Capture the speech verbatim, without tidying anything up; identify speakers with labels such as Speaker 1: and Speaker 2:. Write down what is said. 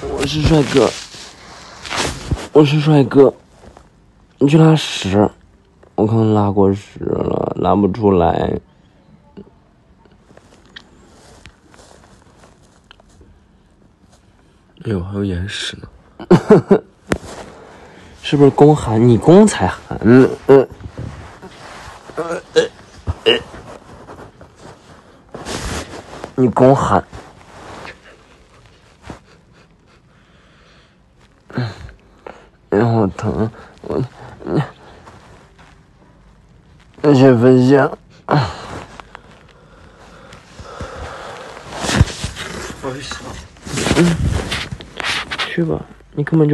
Speaker 1: 我是帅哥，我是帅哥，你去拉屎，我可能拉过屎了，拉不出来。
Speaker 2: 哎呦，还有眼屎呢。
Speaker 1: 是不是公寒？你公才寒。嗯嗯呃呃呃，你公寒。嗯，哎呀，我疼，我你你先分享。
Speaker 2: 不好意思。
Speaker 1: 嗯，去吧，你根本就。